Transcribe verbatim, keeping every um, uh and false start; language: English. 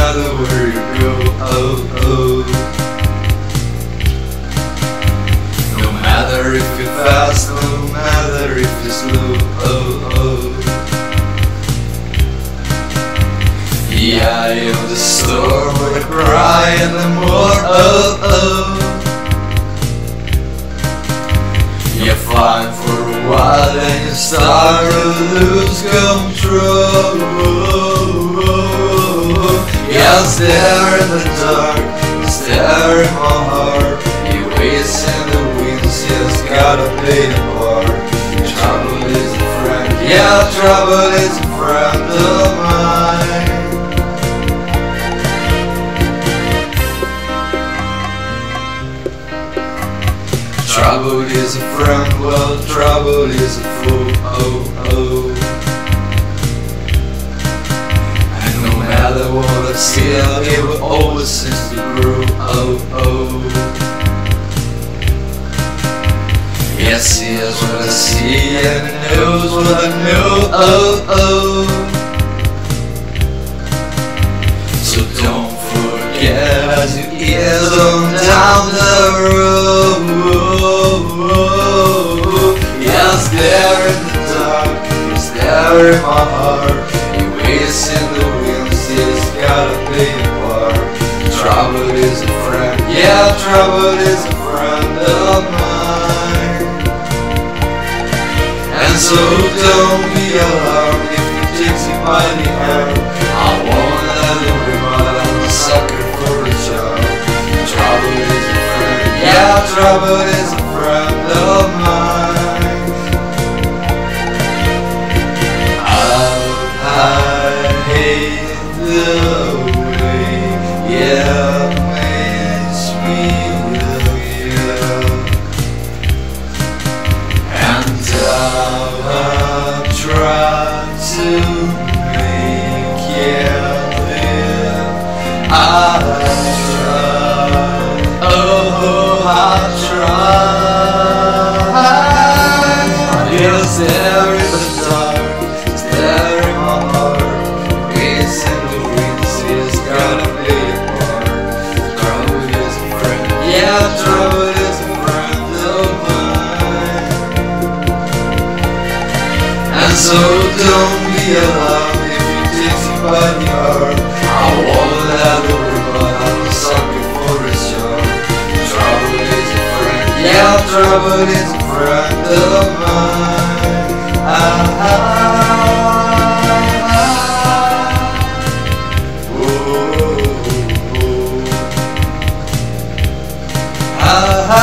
matter where you go, oh, oh. No matter if you're fast, no matter if you're slow, oh, oh. The eye of the storm with a cry and the more, oh, oh. You're fine for a while and you start to lose control. Yeah, stare in the dark, stare in my heart. You waste in the winds, just gotta play the part. Trouble is a friend, yeah, trouble is a friend of mine. Trouble is a friend, well, trouble is a fool, oh, oh. And no matter what I see, it will always seem to grow, oh, oh. Yes, he is what I see, and he knows what I know, oh, oh. So don't forget as you ease on down the road. Yes, there in the dark, yes, there in my heart. You waste in the winds, just gotta play a part. Trouble is a friend, yeah, trouble is a friend of mine. And so don't be alarmed if he takes you by the hand. I won't let him be, but I'm a sucker for a job. Trouble is a friend, yeah, trouble is a friend of mine. I hate the way, yeah, makes me feel. And I've tried to make you live. I've tried, oh, I've tried. Yes, there in the dark, there in my heart. Waves in the winds, just gotta play a part. Trouble is a friend, yeah, trouble is a friend of mine. And so don't be alarmed if he takes you by the arm. I won't let him worry, but I'm a sucker for his charm. Trouble is a friend, yeah, trouble is a friend of mine. Ah, ah, ah, ah, ah.